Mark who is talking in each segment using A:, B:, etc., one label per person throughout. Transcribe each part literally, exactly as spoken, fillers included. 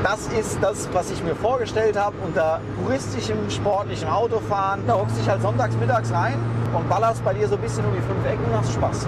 A: das ist das, was ich mir vorgestellt habe, unter puristischem, sportlichem Autofahren. Da hockst dich halt sonntags, mittags rein und ballerst bei dir so ein bisschen um die fünf Ecken und hast Spaß.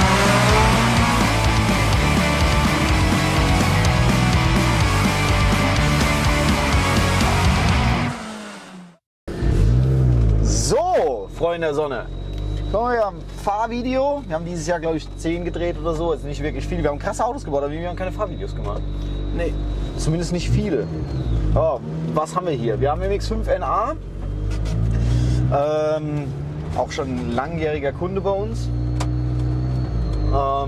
A: So, Freunde der Sonne. Wir haben ein Fahrvideo. Wir haben dieses Jahr, glaube ich, zehn gedreht oder so. Jetzt nicht wirklich viele. Wir haben krasse Autos gebaut, aber wir haben keine Fahrvideos gemacht. Nee, zumindest nicht viele. Oh, was haben wir hier? Wir haben M X fünf N A. Ähm, auch schon ein langjähriger Kunde bei uns. Ähm,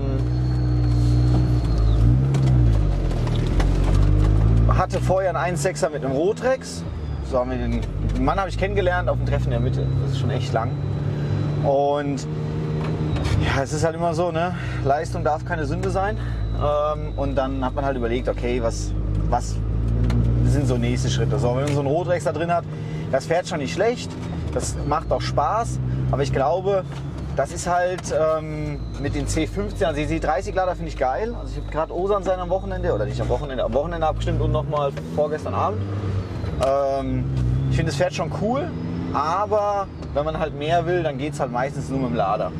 A: hatte vorher einen eins Komma sechser mit einem Rotrex. So haben wir den, den Mann habe ich kennengelernt auf dem Treffen in der Mitte. Das ist schon echt lang. Und ja, es ist halt immer so, ne? Leistung darf keine Sünde sein. Ähm, und dann hat man halt überlegt, okay, was, was sind so nächste Schritte? So, wenn man so einen Rotrex da drin hat, das fährt schon nicht schlecht, das macht auch Spaß, aber ich glaube, das ist halt ähm, mit den C fünfzehn, also die C dreißig Lader finde ich geil. Also ich habe gerade Osan sein am Wochenende, oder nicht am Wochenende, am Wochenende abgestimmt und nochmal vorgestern Abend. Ähm, ich finde, es fährt schon cool, aber wenn man halt mehr will, dann geht es halt meistens nur mit dem Lader.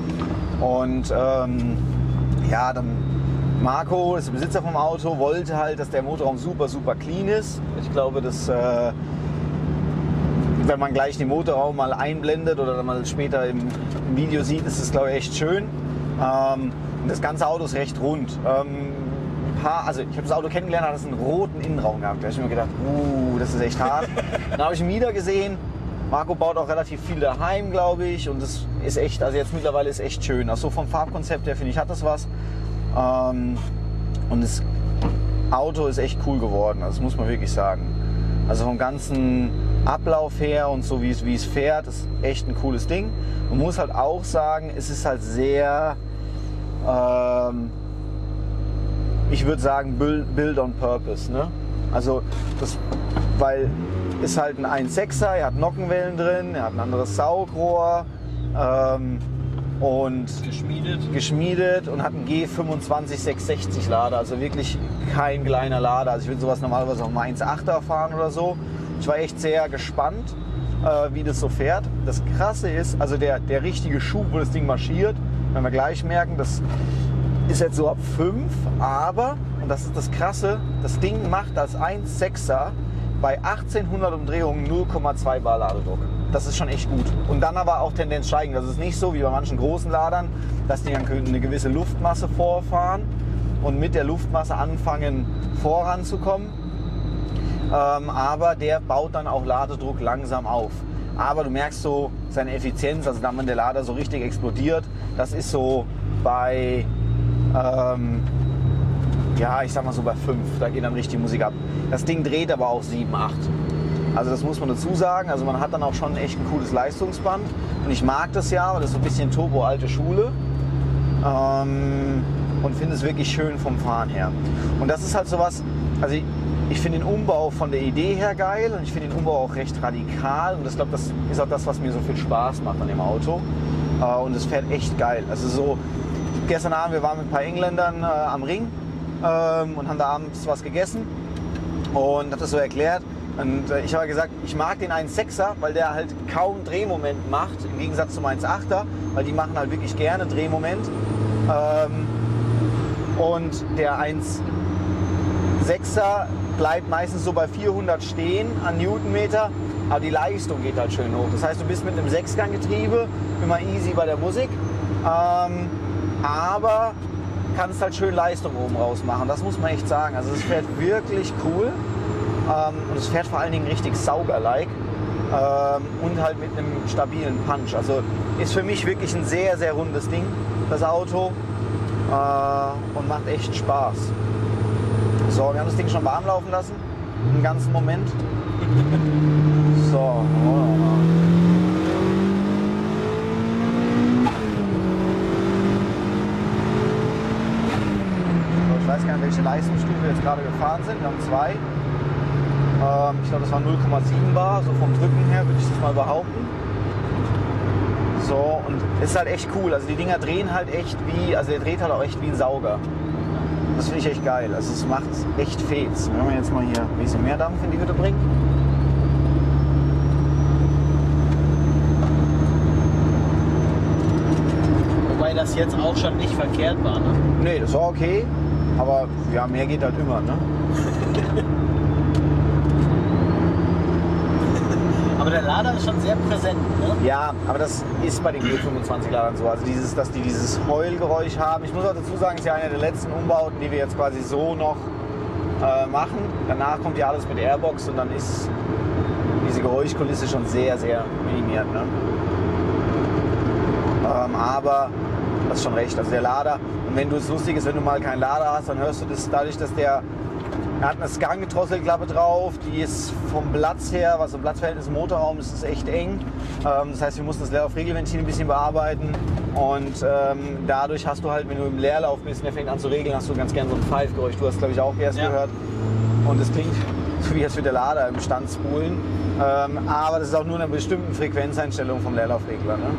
A: Und ähm, ja, dann Marco, das ist der Besitzer vom Auto, wollte halt, dass der Motorraum super, super clean ist. Ich glaube, dass äh, wenn man gleich den Motorraum mal einblendet oder dann mal später im, im Video sieht, ist es, glaube ich, echt schön. Ähm, und das ganze Auto ist recht rund. Ähm, paar, also ich habe das Auto kennengelernt, hat es einen roten Innenraum gehabt. Da habe ich mir gedacht, uh, das ist echt hart. Dann habe ich ihn wieder gesehen. Marco baut auch relativ viel daheim, glaube ich. Und das ist echt, also jetzt mittlerweile ist echt schön. Also vom Farbkonzept her finde ich, hat das was. Ähm, und das Auto ist echt cool geworden, also das muss man wirklich sagen. Also vom ganzen Ablauf her und so wie es, wie es fährt, ist echt ein cooles Ding. Man muss halt auch sagen, es ist halt sehr, ähm, ich würde sagen, Build, build on Purpose. Ne? Also das, weil ist halt ein eins Komma sechser, er hat Nockenwellen drin, er hat ein anderes Saugrohr. Ähm, und geschmiedet. geschmiedet und hat einen G fünfundzwanzig sechshundertsechzig Lader, also wirklich kein kleiner Lader. Also ich würde sowas normalerweise auf einem eins Komma achter fahren oder so. Ich war echt sehr gespannt, äh, wie das so fährt. Das Krasse ist, also der, der richtige Schub, wo das Ding marschiert, wenn wir gleich merken, das ist jetzt so ab fünf, aber, und das ist das Krasse, das Ding macht als eins Komma sechser bei achtzehnhundert Umdrehungen null Komma zwei Bar Ladedruck. Das ist schon echt gut. Und dann aber auch Tendenz steigend. Das ist nicht so wie bei manchen großen Ladern, dass die dann eine gewisse Luftmasse vorfahren und mit der Luftmasse anfangen voranzukommen. Ähm, aber der baut dann auch Ladedruck langsam auf. Aber du merkst so seine Effizienz, also dann, wenn der Lader so richtig explodiert, das ist so bei, ähm, ja, ich sag mal so bei fünf, da geht dann richtig Musik ab. Das Ding dreht aber auch sieben, acht. Also das muss man dazu sagen, also man hat dann auch schon echt ein cooles Leistungsband und ich mag das ja, weil das ist so ein bisschen Turbo alte Schule ähm, und finde es wirklich schön vom Fahren her. Und das ist halt sowas, also ich, ich finde den Umbau von der Idee her geil und ich finde den Umbau auch recht radikal und ich glaube, das ist auch das, was mir so viel Spaß macht an dem Auto äh, und es fährt echt geil. Also so, gestern Abend, wir waren mit ein paar Engländern äh, am Ring ähm, und haben da abends was gegessen und habe das so erklärt. Und ich habe gesagt, ich mag den eins Komma sechser, weil der halt kaum Drehmoment macht, im Gegensatz zum eins Komma achter, weil die machen halt wirklich gerne Drehmoment. Ähm, und der eins Komma sechser bleibt meistens so bei vierhundert stehen an Newtonmeter, aber die Leistung geht halt schön hoch. Das heißt, du bist mit einem Sechsganggetriebe immer easy bei der Musik, ähm, aber kannst halt schön Leistung oben raus machen. Das muss man echt sagen. Also es fährt wirklich cool. Ähm, und es fährt vor allen Dingen richtig Sauger-like ähm, und halt mit einem stabilen Punch. Also ist für mich wirklich ein sehr, sehr rundes Ding, das Auto, äh, und macht echt Spaß. So, wir haben das Ding schon warm laufen lassen, einen ganzen Moment. So, oh. Ich weiß gar nicht, welche Leistungsstufe wir jetzt gerade gefahren sind. Wir haben zwei. Ich glaube, das war null Komma sieben Bar, so vom Drücken her würde ich das mal behaupten. So, und es ist halt echt cool. Also die Dinger drehen halt echt wie, also der dreht halt auch echt wie ein Sauger. Das finde ich echt geil. Also es macht echt Fets. Wenn wir jetzt mal hier ein bisschen mehr Dampf in die Hütte bringen.
B: Wobei das jetzt auch schon nicht verkehrt war, ne?
A: Nee, das war okay. Aber ja, mehr geht halt immer, ne?
B: Aber der Lader ist schon sehr präsent, ne?
A: Ja, aber das ist bei den G fünfundzwanzig Ladern so. Also dieses, dass die dieses Heulgeräusch haben. Ich muss auch dazu sagen, es ist ja einer der letzten Umbauten, die wir jetzt quasi so noch äh, machen. Danach kommt ja alles mit Airbox und dann ist diese Geräuschkulisse schon sehr, sehr minimiert, ne? Ähm, aber du hast schon recht, also der Lader. Und wenn du es lustig ist, wenn du mal keinen Lader hast, dann hörst du das dadurch, dass der Er hat eine Skang-Drosselklappe drauf, die ist vom Platz her, was im Platzverhältnis im Motorraum ist, ist echt eng. Ähm, das heißt, wir mussten das Leerlaufregelventil ein bisschen bearbeiten und ähm, dadurch hast du halt, wenn du im Leerlauf bist und der fängt an zu regeln, hast du ganz gern so ein Pfeifgeräusch. Du hast, glaube ich, auch erst
B: ja. gehört.
A: Und das klingt so wie als würde der Lader im Stand spulen. Ähm, aber das ist auch nur eine bestimmte Frequenzeinstellung vom Leerlaufregler. Ne?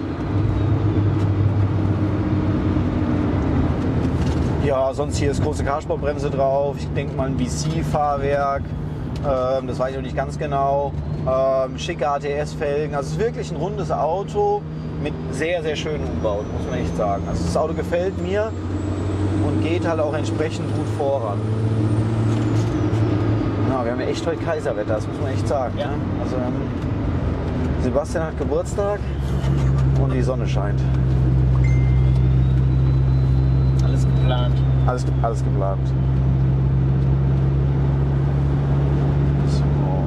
A: Ja, sonst hier ist große Carsportbremse drauf. Ich denke mal ein V C-Fahrwerk. Ähm, das weiß ich noch nicht ganz genau. Ähm, schicke A T S-Felgen. Also es ist wirklich ein rundes Auto mit sehr, sehr schönen Umbauten, muss man echt sagen. Also das Auto gefällt mir und geht halt auch entsprechend gut voran. Ja, wir haben ja echt heute Kaiserwetter, das muss man echt sagen.
B: Ja.
A: Ne? Also ähm, Sebastian hat Geburtstag und die Sonne scheint.
B: Alles geplant.
A: Alles, alles geplant. So.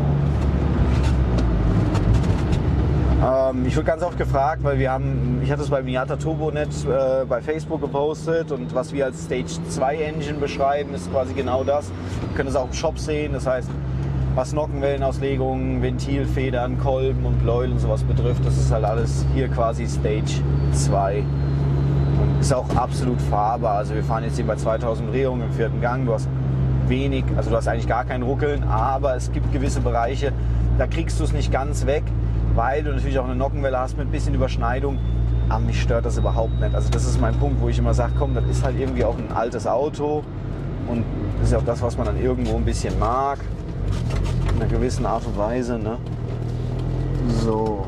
A: Ähm, ich wurde ganz oft gefragt, weil wir haben, ich hatte es bei Miata Turbonet äh, bei Facebook gepostet und was wir als Stage zwei Engine beschreiben, ist quasi genau das. Wir können es auch im Shop sehen, das heißt, was Nockenwellenauslegungen, Ventilfedern, Kolben und Bläuel und sowas betrifft, das ist halt alles hier quasi Stage zwei. Und ist auch absolut fahrbar. Also wir fahren jetzt hier bei zweitausend Umdrehungen im vierten Gang. Du hast wenig, also du hast eigentlich gar kein Ruckeln, aber es gibt gewisse Bereiche, da kriegst du es nicht ganz weg, weil du natürlich auch eine Nockenwelle hast mit ein bisschen Überschneidung. Aber mich stört das überhaupt nicht. Also das ist mein Punkt, wo ich immer sage, komm, das ist halt irgendwie auch ein altes Auto und das ist ja auch das, was man dann irgendwo ein bisschen mag. In einer gewissen Art und Weise, ne? So.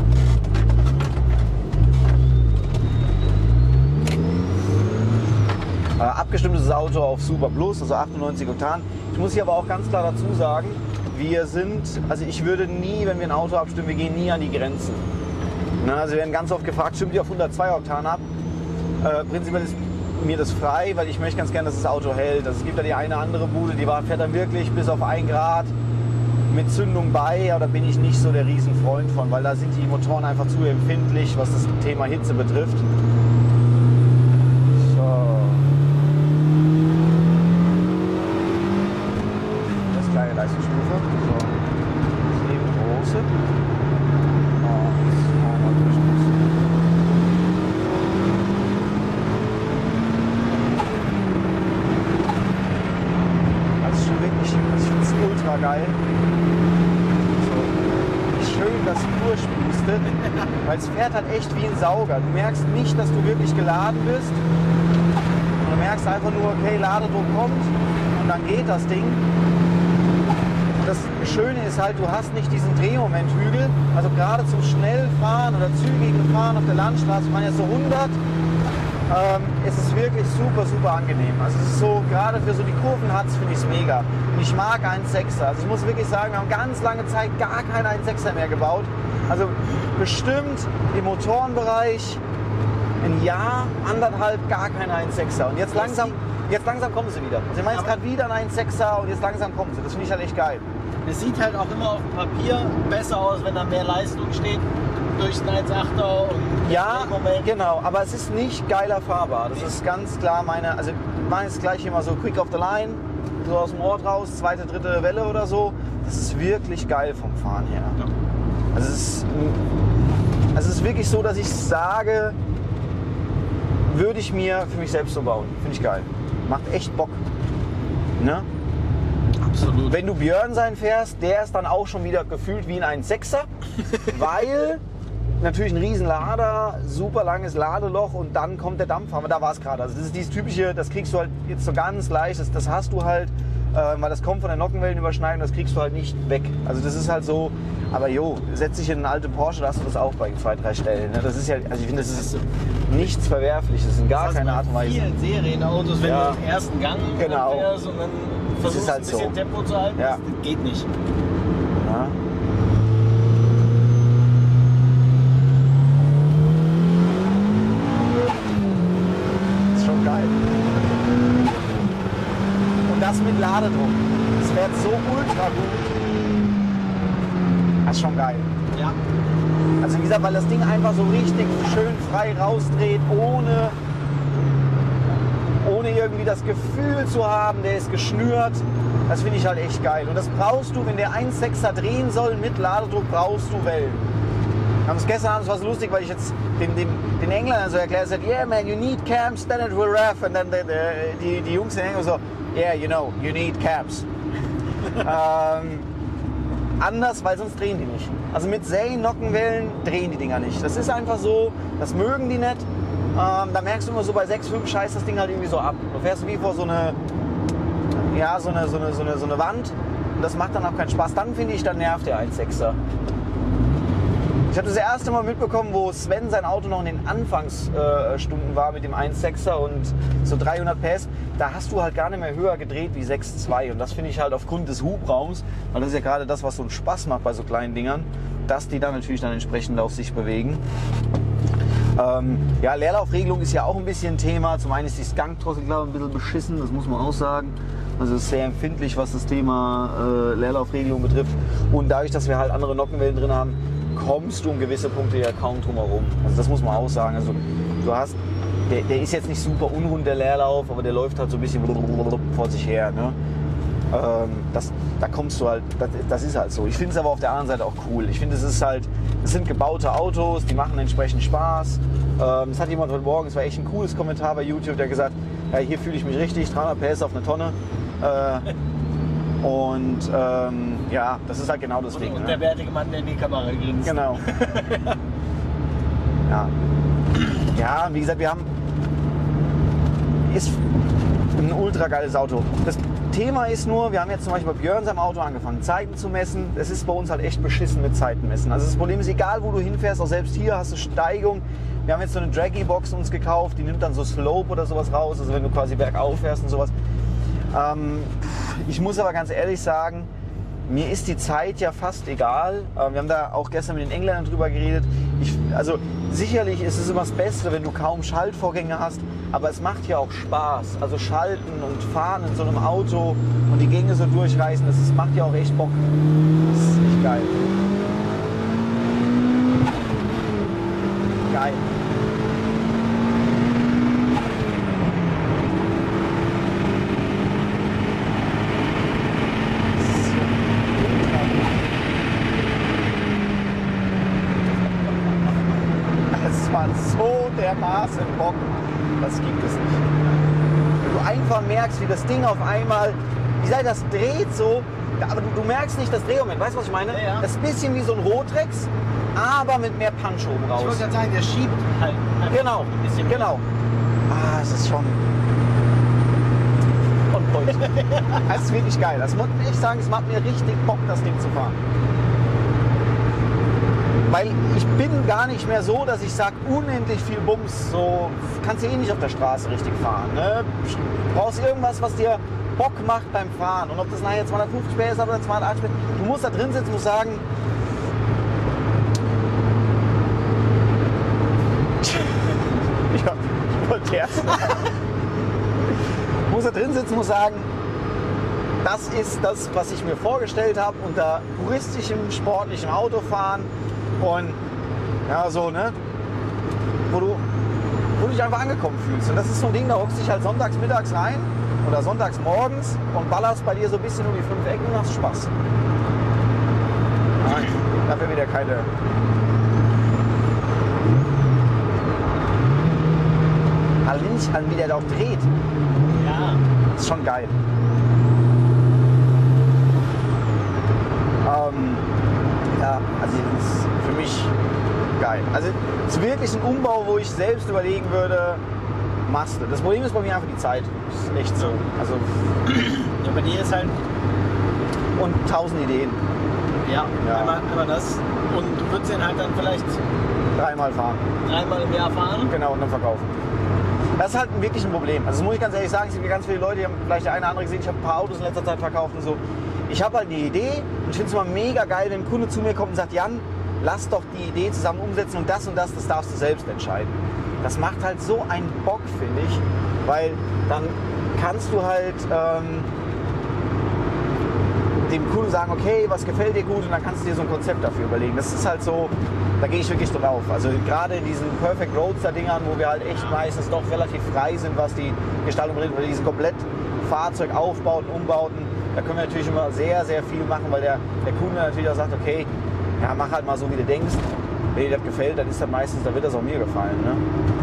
A: Äh, abgestimmt ist das Auto auf Super Plus, also achtundneunzig Oktan. Ich muss hier aber auch ganz klar dazu sagen, wir sind, also ich würde nie, wenn wir ein Auto abstimmen, wir gehen nie an die Grenzen. Na, also wir werden ganz oft gefragt, stimmt ihr auf hundertzwei Oktan ab? Äh, prinzipiell ist mir das frei, weil ich möchte ganz gerne, dass das Auto hält. Also es gibt ja die eine andere Bude, die war, fährt dann wirklich bis auf ein Grad mit Zündung bei, ja, da bin ich nicht so der Riesenfreund von, weil da sind die Motoren einfach zu empfindlich, was das Thema Hitze betrifft. So. Das kleine Leistungsstufe. So. Das eben große. Das ist schon wirklich, also ich finde es ultra geil. Schön das durchpustet, weil es fährt halt echt wie ein Sauger. Du merkst nicht, dass du wirklich geladen bist. Und du merkst einfach nur, okay, Ladedruck kommt und dann geht das Ding. Und das Schöne ist halt, du hast nicht diesen Drehmomenthügel. Also gerade zum Schnellfahren oder zügigen Fahren auf der Landstraße, wir fahren ja so hundert, ähm, ist es wirklich super, super angenehm. Also es ist so, gerade für so die Kurvenhatz finde ich es mega. Und ich mag eins Komma sechser. Also ich muss wirklich sagen, wir haben ganz lange Zeit gar keinen eins Komma sechser mehr gebaut. Also bestimmt im Motorenbereich ein Jahr, anderthalb gar kein eins Komma sechser. Und jetzt langsam, jetzt langsam kommen sie wieder. Also ich meine jetzt gerade wieder ein eins Komma sechser und jetzt langsam kommen sie. Das finde ich halt echt geil.
B: Es sieht halt auch immer auf dem Papier besser aus, wenn da mehr Leistung steht. Durch den eins Komma achter und
A: ja,
B: Moment.
A: Genau, aber es ist nicht geiler fahrbar. Das ist ganz klar meine, also wir machen jetzt gleich immer so quick off the line, so aus dem Ort raus, zweite, dritte Welle oder so. Das ist wirklich geil vom Fahren her.
B: Ja.
A: Also, es ist, also es ist wirklich so, dass ich sage, würde ich mir für mich selbst so bauen. Finde ich geil. Macht echt Bock. Ne?
B: Absolut.
A: Wenn du Björn sein fährst, der ist dann auch schon wieder gefühlt wie ein eins Komma sechser, weil natürlich ein riesen Lader, super langes Ladeloch und dann kommt der Dampf. Aber da war es gerade. Also das ist dieses typische, das kriegst du halt jetzt so ganz leicht, das, das hast du halt, äh, weil das kommt von der Nockenwellenüberschneidung, das kriegst du halt nicht weg. Also das ist halt so, aber jo, setz dich in einen alten Porsche, da hast du das auch bei zwei, drei Stellen. Ne? Das ist ja, also ich finde, das ist nichts Verwerfliches, in gar
B: Das
A: keiner
B: heißt,
A: Art und
B: bei
A: Weise.
B: vielen Serienautos, wenn
A: Ja.
B: du im ersten Gang
A: Genau.
B: fährst und dann versuchst
A: ist halt
B: ein bisschen
A: so.
B: Tempo zu halten,
A: Ja.
B: das geht nicht.
A: Ja. Ist schon geil. Und das mit Ladedruck. Das fährt so ultra gut. Das ist schon geil.
B: Ja.
A: Also wie gesagt, weil das Ding einfach so richtig schön frei rausdreht, ohne, ohne irgendwie das Gefühl zu haben, der ist geschnürt. Das finde ich halt echt geil. Und das brauchst du, wenn der eins Komma sechser drehen soll mit Ladedruck, brauchst du Wellen. Wir haben es gestern Abend, war so lustig, weil ich jetzt den, den, den Engländern so erklärt habe, yeah man, you need cams, then it will rev. Und dann die, die, die Jungs in England so, yeah, you know, you need cams. ähm, anders, weil sonst drehen die nicht. Also mit Seriennockenwellen drehen die Dinger nicht. Das ist einfach so, das mögen die nicht. Ähm, da merkst du immer so bei sechs Komma fünf scheißt das Ding halt irgendwie so ab. Du fährst wie vor so eine, ja, so eine, so eine, so eine, so eine Wand und das macht dann auch keinen Spaß. Dann finde ich, dann nervt der eins Komma sechser. Ich habe das erste Mal mitbekommen, wo Sven sein Auto noch in den Anfangsstunden war mit dem eins Komma sechser und so dreihundert P S. Da hast du halt gar nicht mehr höher gedreht wie sechs Komma zwei. Und das finde ich halt aufgrund des Hubraums, weil das ist ja gerade das, was so einen Spaß macht bei so kleinen Dingern, dass die dann natürlich dann entsprechend auf sich bewegen. Ähm, ja, Leerlaufregelung ist ja auch ein bisschen ein Thema. Zum einen ist die Skunk-Drossel, glaube ich, ein bisschen beschissen, das muss man auch sagen. Also es ist sehr empfindlich, was das Thema äh, Leerlaufregelung betrifft. Und dadurch, dass wir halt andere Nockenwellen drin haben, kommst du um gewisse Punkte ja kaum drum herum. Also das muss man auch sagen. Also du hast, der, der ist jetzt nicht super unrund, der Leerlauf, aber der läuft halt so ein bisschen vor sich her. Ne? Ähm, das, da kommst du halt, das, das ist halt so. Ich finde es aber auf der anderen Seite auch cool. Ich finde, es ist halt, es sind gebaute Autos, die machen entsprechend Spaß. Ähm, es hat jemand heute Morgen, es war echt ein cooles Kommentar bei YouTube, der gesagt, ja, hier fühle ich mich richtig, dreihundert P S auf eine Tonne. Äh, und ähm, ja, das ist halt genau das
B: Und,
A: Ding.
B: und
A: ne?
B: der bärtige Mann, der in die Kamera grinst.
A: Genau. ja. Ja, wie gesagt, wir haben. Ist ein ultra geiles Auto. Das Thema ist nur, wir haben jetzt zum Beispiel bei Björn seinem Auto angefangen, Zeiten zu messen. Es ist bei uns halt echt beschissen mit Zeiten messen. Also das Problem ist, egal wo du hinfährst, auch selbst hier hast du Steigung. Wir haben jetzt so eine Draggy-Box uns gekauft, die nimmt dann so Slope oder sowas raus, also wenn du quasi bergauf fährst und sowas. Ähm, ich muss aber ganz ehrlich sagen, mir ist die Zeit ja fast egal. Ähm, wir haben da auch gestern mit den Engländern drüber geredet. Ich, also sicherlich ist es immer das Beste, wenn du kaum Schaltvorgänge hast, aber es macht ja auch Spaß. Also schalten und fahren in so einem Auto und die Gänge so durchreißen, das ist, macht ja auch echt Bock. Das ist echt geil. Geil. Es war so dermaßen Bock, das gibt es nicht. Wenn du einfach merkst, wie das Ding auf einmal, wie gesagt, das dreht so, aber du, du merkst nicht das Drehmoment, weißt du, was ich meine?
B: Ja, ja.
A: Das ist ein bisschen wie so ein Rotrex, aber mit mehr Punch oben
B: Ich
A: raus.
B: wollte gerade sagen, der schiebt halt. einfach
A: Genau,
B: ein bisschen mehr.
A: genau. Ah, es ist schon on point. Das ist wirklich geil. Das muss ich echt sagen, es macht mir richtig Bock, das Ding zu fahren. Weil ich bin gar nicht mehr so, dass ich sage, unendlich viel Bums, so kannst du eh nicht auf der Straße richtig fahren. Ne? Du brauchst irgendwas, was dir Bock macht beim Fahren. Und ob das nachher zweihundertfünfzig P S ist oder zweihundertachtzig P S, du musst da drin sitzen und sagen, ja, ich wollte erst. Du musst da drin sitzen und sagen, das ist das, was ich mir vorgestellt habe, unter puristischem, sportlichem Autofahren. Und ja, so, ne? Wo du, wo du dich einfach angekommen fühlst. Und das ist so ein Ding, da hockst du dich halt sonntags mittags rein oder sonntags morgens und ballerst bei dir so ein bisschen um die fünf Ecken und hast Spaß. Nein, dafür wieder keine. Allein an, wie der da auch dreht.
B: Ja.
A: Das ist schon geil. Ähm, ja, also das ist für mich geil. Also es ist wirklich ein Umbau, wo ich selbst überlegen würde, machst du. Das Problem ist bei mir einfach die Zeit. Das ist echt so. Also,
B: ja, bei dir ist halt...
A: Und tausend Ideen.
B: Ja,
A: Ja.
B: Einmal, einmal das. Und du würdest den halt dann vielleicht
A: Dreimal fahren.
B: dreimal im Jahr fahren.
A: Genau, und dann verkaufen. Das ist halt wirklich ein Problem. Also das muss ich ganz ehrlich sagen, es gibt ganz viele Leute, die haben vielleicht der eine oder andere gesehen, ich habe ein paar Autos in letzter Zeit verkauft und so. Ich habe halt eine Idee und ich finde es immer mega geil, wenn ein Kunde zu mir kommt und sagt, Jan, lass doch die Idee zusammen umsetzen und das und das, das darfst du selbst entscheiden. Das macht halt so einen Bock, finde ich, weil dann kannst du halt ähm, dem Kunden sagen, okay, was gefällt dir gut und dann kannst du dir so ein Konzept dafür überlegen. Das ist halt so, da gehe ich wirklich drauf. Also gerade in diesen Perfect Roadster Dingern, wo wir halt echt meistens doch relativ frei sind, was die Gestaltung bringt, oder diesen komplett Fahrzeugaufbauten, Umbauten, da können wir natürlich immer sehr, sehr viel machen, weil der, der Kunde natürlich auch sagt, okay, ja, mach halt mal so, wie du denkst. Wenn dir das gefällt, dann ist das meistens, dann wird das auch mir gefallen. Ne?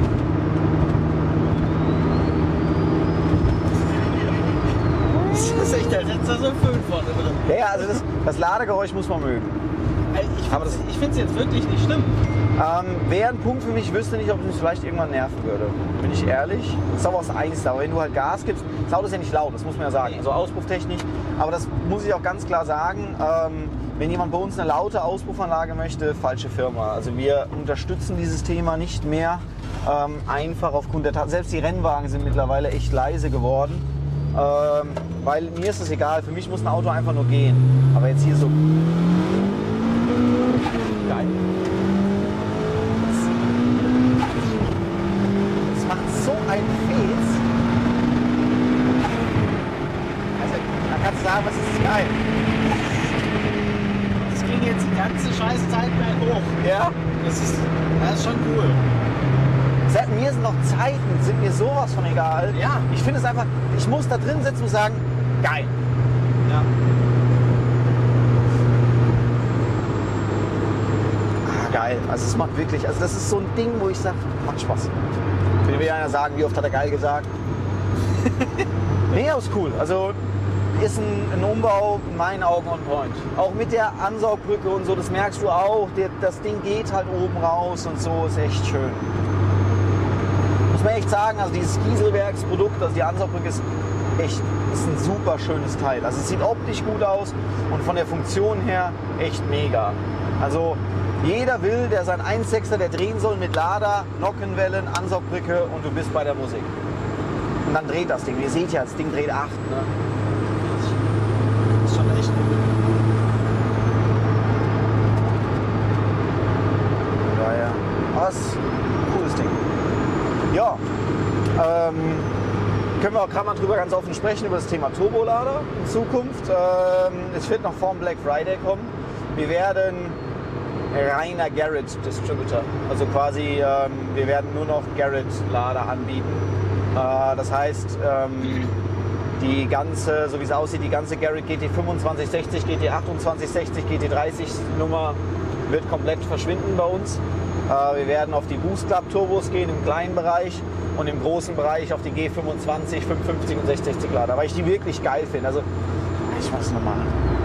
B: Das ist echt, als hättest du so Föhn vorne drin.
A: Ja, ja, also das, das Ladegeräusch muss man mögen.
B: Ich
A: Aber das-
B: finde es jetzt wirklich nicht schlimm.
A: Ähm, Wäre ein Punkt für mich, ich wüsste nicht, ob es mich vielleicht irgendwann nerven würde. Bin ich ehrlich. Das ist aber was Eigenes. Aber wenn du halt Gas gibst, das Auto ist ja nicht laut, das muss man ja sagen. Also auspufftechnisch. Aber das muss ich auch ganz klar sagen. Ähm, wenn jemand bei uns eine laute Auspuffanlage möchte, falsche Firma. Also wir unterstützen dieses Thema nicht mehr. Ähm, einfach aufgrund der Tatsache. Selbst die Rennwagen sind mittlerweile echt leise geworden. Ähm, weil mir ist es egal. Für mich muss ein Auto einfach nur gehen. Aber jetzt hier so. Geil. Das macht so ein Fetz. Also, da kannst du sagen, was ist geil.
B: Das ging jetzt die ganze scheiß Zeit berghoch.
A: Ja?
B: Das ist, das ist schon cool.
A: Seit mir sind noch Zeiten, sind mir sowas von egal.
B: Ja.
A: Ich finde es einfach, ich muss da drin sitzen und sagen, geil.
B: Ja.
A: Ah, geil. Also es macht wirklich, also das ist so ein Ding, wo ich sage, macht Spaß. Will mir einer sagen, wie oft hat er geil gesagt? Nee, aber ist cool. Also ist ein, ein Umbau in meinen Augen on point. Auch mit der Ansaugbrücke und so, das merkst du auch. Der, das Ding geht halt oben raus und so, ist echt schön. Muss man echt sagen, also dieses Kieselwerksprodukt, also die Ansaugbrücke ist echt, ist ein super schönes Teil. Also es sieht optisch gut aus und von der Funktion her echt mega. Also jeder will, der sein eins Komma sechser, der drehen soll mit Lader, Nockenwellen, Ansaugbrücke und du bist bei der Musik. Und dann dreht das Ding. Ihr seht ja, das Ding dreht acht. Ne?
B: Das ist schon echt cool.
A: Ja, ja. Was? Cooles Ding. Ja. Ähm, können wir auch gerade mal drüber ganz offen sprechen, über das Thema Turbolader in Zukunft. Ähm, es wird noch vorm Black Friday kommen. Wir werden reiner Garrett-Distributor. Also quasi, ähm, wir werden nur noch Garrett-Lader anbieten. Äh, das heißt, ähm, die ganze, so wie es aussieht, die ganze Garrett G T fünfundzwanzig sechzig, G T achtundzwanzig sechzig, G T dreißig Nummer wird komplett verschwinden bei uns. Äh, wir werden auf die Boost Club Turbos gehen im kleinen Bereich und im großen Bereich auf die G fünfundzwanzig, fünfhundertfünfzig und sechshundertsechzig Lader, weil ich die wirklich geil finde. Also, ich mach's nochmal.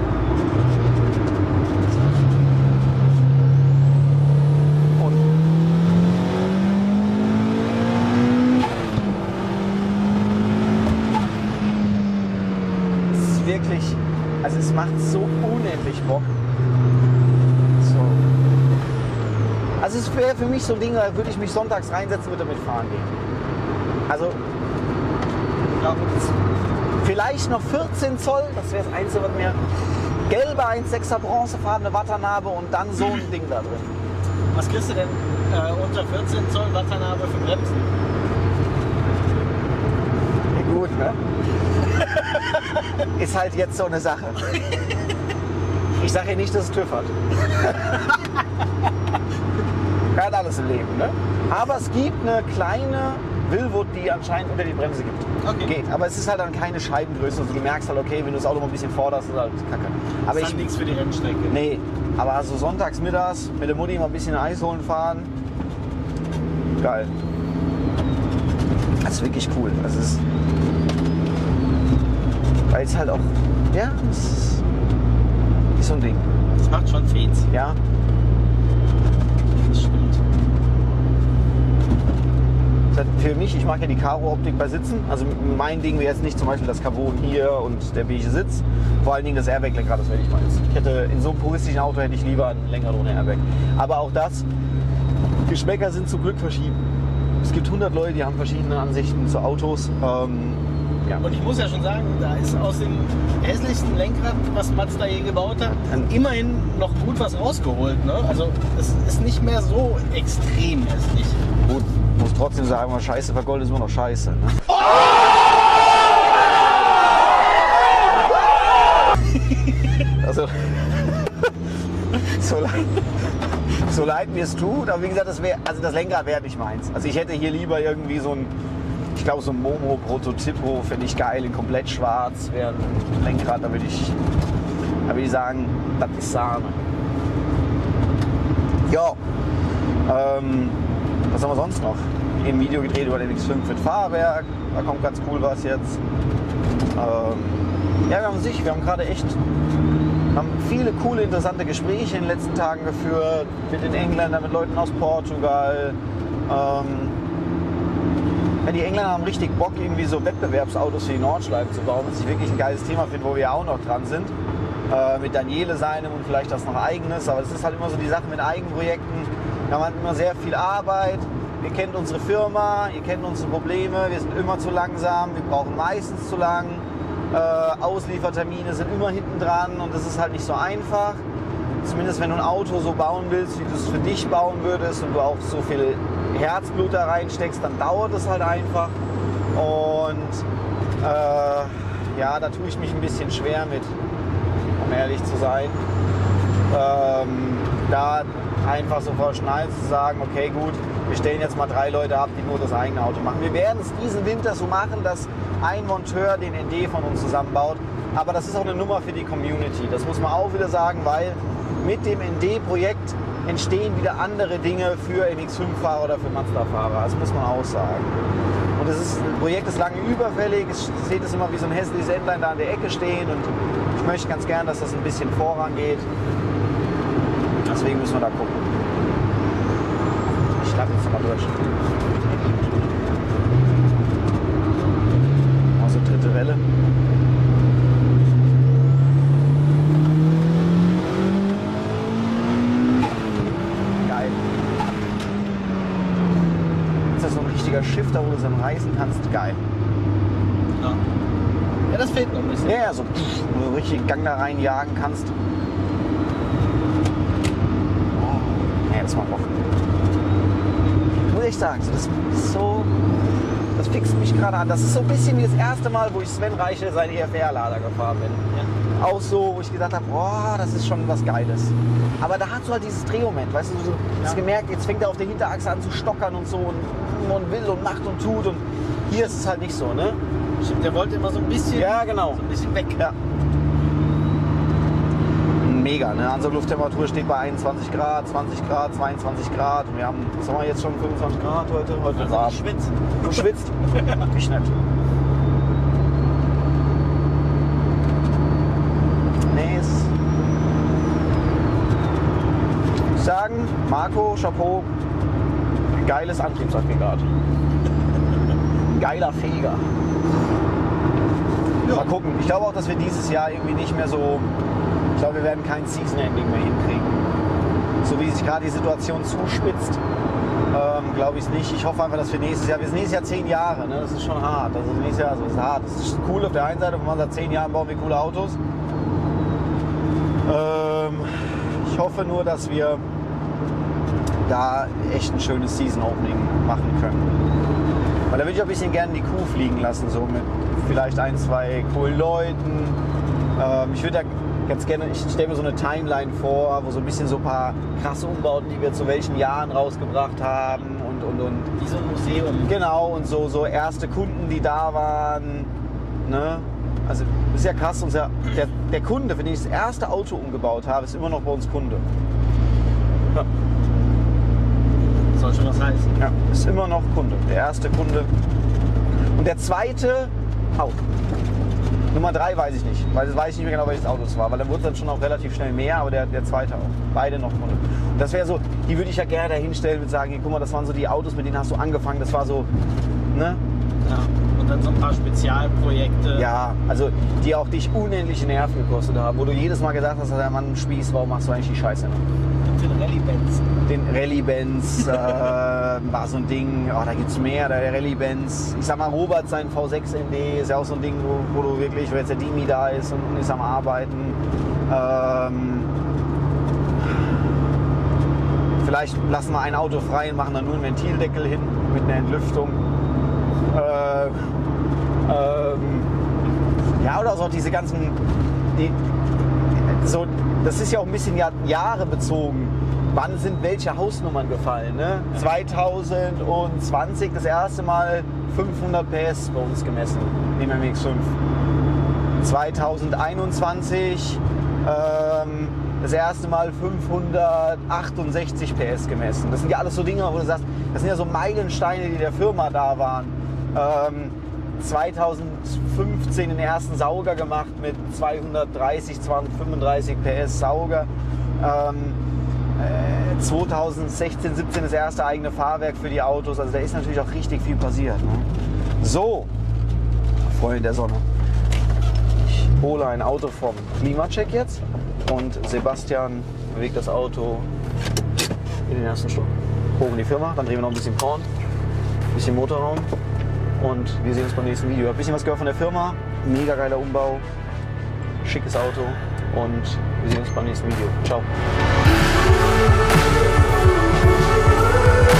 A: Wirklich, also es macht so unendlich Bock. So. Also es wäre für mich so ein Ding, da würde ich mich sonntags reinsetzen und damit fahren gehen. Also
B: Ja.
A: vielleicht noch vierzehn Zoll, das wäre das Einzige, was mir gelbe eins Komma sechser bronzefarbene Watternarbe und dann so ein Ding da drin.
B: Was kriegst du denn äh, unter vierzehn Zoll Watternarbe für Bremsen?
A: Ja, gut, ne? Ist halt jetzt so eine Sache. Ich sage ja nicht, dass es TÜV hat. Hat alles im Leben, ne? Aber es gibt eine kleine Willwood, die anscheinend unter die Bremse gibt.
B: Okay.
A: Geht. Aber es ist halt dann keine Scheibengröße. Also du merkst halt, okay, wenn du das Auto mal ein bisschen forderst, ist halt kacke. Aber
B: Das ist
A: ich,
B: halt nichts für die Rennstrecke.
A: nee, aber so sonntags mittags mit der Mutti mal ein bisschen Eis holen fahren. Geil. Das ist wirklich cool. Das ist. Weil es halt auch. Ja, es ist, ist so ein Ding.
B: Das macht schon Fets.
A: Ja.
B: das stimmt.
A: Für mich, ich mag ja die Karo-Optik bei Sitzen. Also mein Ding wäre jetzt nicht zum Beispiel das Carbon hier und der beige Sitz. Vor allen Dingen das Airbag-Lenkrad, das wäre nicht meins. Ich hätte in so einem puristischen Auto hätte ich lieber ein Lenkrad ohne Airbag. Aber auch das, Geschmäcker sind zum Glück verschieden. Es gibt hundert Leute, die haben verschiedene Ansichten zu Autos. Ähm, ja.
B: Und ich muss ja schon sagen, da ist aus dem hässlichsten Lenkrad, was Mazda je gebaut hat, immerhin noch gut was rausgeholt. Ne? Also es ist nicht mehr so extrem hässlich.
A: Gut, muss trotzdem sagen, mal Scheiße vergoldet ist immer noch Scheiße. Ne? Also, so leid, so leid mir es tut, aber wie gesagt, das, wär, also das Lenkrad wäre nicht meins. Also ich hätte hier lieber irgendwie so ein, ich glaube so ein Momo Prototypo, finde ich geil, in komplett schwarz wäre ein Lenkrad, da würde ich, da würde ich sagen, das ist Sahne. Ja, ähm, was haben wir sonst noch? Ein Video gedreht über den X fünf mit Fahrwerk, da kommt ganz cool was jetzt. Ähm, ja, wir haben sich, wir haben gerade echt, haben viele coole, interessante Gespräche in den letzten Tagen geführt, mit den Engländern, mit Leuten aus Portugal. Ähm, ja, die Engländer haben richtig Bock, irgendwie so Wettbewerbsautos für die Nordschleife zu bauen, was ich wirklich ein geiles Thema finde, wo wir ja auch noch dran sind. Äh, mit Daniele seinem und vielleicht das noch eigenes, aber es ist halt immer so die Sache mit Eigenprojekten. Da haben immer sehr viel Arbeit. Ihr kennt unsere Firma, ihr kennt unsere Probleme, wir sind immer zu langsam, wir brauchen meistens zu lang. Äh, Ausliefertermine sind immer hinten dran und das ist halt nicht so einfach. Zumindest wenn du ein Auto so bauen willst, wie du es für dich bauen würdest und du auch so viel Herzblut da reinsteckst, dann dauert es halt einfach. Und äh, ja, da tue ich mich ein bisschen schwer mit, um ehrlich zu sein. Ähm, da einfach so vorschnell zu sagen, okay gut, wir stellen jetzt mal drei Leute ab, die nur das eigene Auto machen. Wir werden es diesen Winter so machen, dass ein Monteur den N D von uns zusammenbaut. Aber das ist auch eine Nummer für die Community. Das muss man auch wieder sagen, weil mit dem N D-Projekt entstehen wieder andere Dinge für M X fünf Fahrer oder für Mazda-Fahrer. Das muss man auch sagen. Und das ist, ein Projekt ist lange überfällig. Ich sehe das immer wie so ein hässliches Entlein da an der Ecke stehen. Und ich möchte ganz gern, dass das ein bisschen vorangeht. Deswegen müssen wir da gucken. Ich schlag jetzt mal durch. Also dritte Welle. Geil. Ist das so ein richtiger Shifter, wo du dann reißen kannst? Geil.
B: Ja, ja das fehlt noch ein bisschen.
A: Ja, ja, so, wo du richtig einen Gang da reinjagen kannst. Ja, das macht Bock. Muss ich sagen, so, das ist so, das fixt mich gerade an. Das ist so ein bisschen wie das erste Mal, wo ich Sven Reichel seinen E F R-Lader gefahren bin. Ja. Auch so, wo ich gedacht habe, boah, das ist schon was Geiles. Aber da hast du halt dieses Drehmoment, weißt du, du hast ja. gemerkt, jetzt fängt er auf der Hinterachse an zu stockern und so und, und will und macht und tut. Und hier ist es halt nicht so, ne?
B: Stimmt, der wollte immer so ein bisschen,
A: ja, genau.
B: so ein bisschen weg.
A: Ja. Mega, ne? Ansaugluft-Temperatur steht bei einundzwanzig Grad, zwanzig Grad, zweiundzwanzig Grad. Und wir haben, was haben wir jetzt schon, fünfundzwanzig Grad heute? Heute
B: also
A: warm.
B: du schwitzt.
A: Du schwitzt? Ich nicht. Nee, es... Ich sagen, Marco, Chapeau, geiles Antriebsaggregat. Geiler Feger. Ja. Mal gucken. Ich glaube auch, dass wir dieses Jahr irgendwie nicht mehr so... Ich glaube, wir werden kein Season-Ending mehr hinkriegen. So wie sich gerade die Situation zuspitzt, ähm, glaube ich es nicht. Ich hoffe einfach, dass wir nächstes Jahr, wir sind nächstes Jahr zehn Jahre, ne? Das ist schon hart. Also nächstes Jahr also das ist hart. Das ist cool auf der einen Seite, wenn man seit zehn Jahren bauen wir coole Autos. Ähm, ich hoffe nur, dass wir da echt ein schönes Season-Opening machen können. Weil da würde ich auch ein bisschen gerne die Kuh fliegen lassen, so mit vielleicht ein, zwei coolen Leuten. Ähm, ich würde da ganz gerne, ich stelle mir so eine Timeline vor, wo so ein bisschen so ein paar krasse Umbauten, die wir zu welchen Jahren rausgebracht haben und und und.
B: Wie so ein Museum.
A: Genau, und so, so erste Kunden, die da waren. Ne? Also ist ja krass, unser, der, der Kunde, für den ich das erste Auto umgebaut habe, ist immer noch bei uns Kunde. Ja.
B: Soll schon was heißen.
A: Ja, ist immer noch Kunde. Der erste Kunde. Und der zweite auch. Nummer drei weiß ich nicht, weil das weiß ich nicht mehr genau, welches Auto es war, weil dann wurde es dann schon auch relativ schnell mehr, aber der, der zweite auch. Beide noch. Und das wäre so, die würde ich ja gerne dahinstellen und sagen, hier, guck mal, das waren so die Autos, mit denen hast du angefangen, das war so, ne?
B: Ja. Und dann so ein paar Spezialprojekte.
A: Ja, also die auch dich unendliche Nerven gekostet haben, wo du jedes Mal gesagt hast, der Mann Spieß, warum machst du eigentlich die Scheiße noch?
B: Den Rallye-Benz.
A: Den Rallye-Benz äh, war so ein Ding, oh, da gibt's mehr, der Rallye-Benz. Ich sag mal, Robert, sein V sechs N D ist ja auch so ein Ding, wo, wo du wirklich, wo jetzt der Dimi da ist und, und ist am Arbeiten. Ähm, vielleicht lassen wir ein Auto frei und machen dann nur einen Ventildeckel hin mit einer Entlüftung. Äh, ähm, ja, oder so diese ganzen, die, so, das ist ja auch ein bisschen Jahr, Jahre bezogen. Wann sind welche Hausnummern gefallen? Ne? zwanzig zwanzig das erste Mal fünfhundert P S bei uns gemessen, im M X fünf. zwanzig einundzwanzig ähm, das erste Mal fünfhundertachtundsechzig P S gemessen. Das sind ja alles so Dinge, wo du sagst, das sind ja so Meilensteine, die der Firma da waren. Ähm, zweitausendfünfzehn den ersten Sauger gemacht mit zweihundertdreißig, zweihundertfünfunddreißig P S Sauger. Ähm, äh, zweitausendsechzehn, siebzehn das erste eigene Fahrwerk für die Autos. Also da ist natürlich auch richtig viel passiert. Ne? So, Freunde der Sonne. Ich hole ein Auto vom Klimacheck jetzt und Sebastian bewegt das Auto in den ersten Stock. Hoch in die Firma, dann drehen wir noch ein bisschen Korn, ein bisschen Motorraum. Und wir sehen uns beim nächsten Video. Ich habe ein bisschen was gehört von der Firma. Mega geiler Umbau. Schickes Auto. Und wir sehen uns beim nächsten Video. Ciao.